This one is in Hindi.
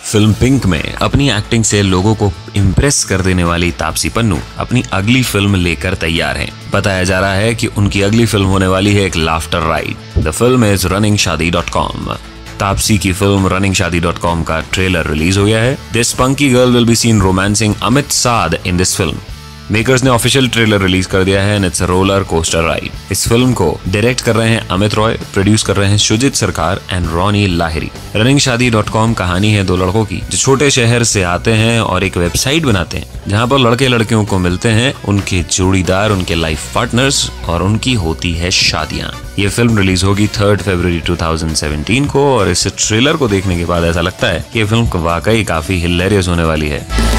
फिल्म पिंक में अपनी एक्टिंग से लोगों को इम्प्रेस कर देने वाली तापसी पन्नू अपनी अगली फिल्म लेकर तैयार हैं। बताया जा रहा है कि उनकी अगली फिल्म होने वाली है एक laughter ride. The film is running शादी.com। तापसी की फिल्म रनिंग शादी.com का ट्रेलर रिलीज हो गया है। This punky girl will be seen romancing Amit Sadh in this film. Makers ने ऑफिशियल ट्रेलर रिलीज कर दिया है and it's a roller coaster ride. इस फिल्म को डायरेक्ट कर रहे हैं अमित रॉय, प्रोड्यूस कर रहे हैं शुजित सरकार एंड रॉनी लाहिरी। रनिंग शादी.com कहानी है 2 लड़कों की जो छोटे शहर से आते हैं और एक वेबसाइट बनाते हैं जहां पर लड़के लड़कियों को मिलते हैं, उनके जोड़ीदार, उनके लाइफ पार्टनर्स और उनकी होती है शादियां। ये फिल्म रिलीज होगी 3 फरवरी 2017 को और इस ट्रेलर को देखने के बाद ऐसा लगता है कि ये फिल्म वाकई काफी हिलेरियस होने वाली है।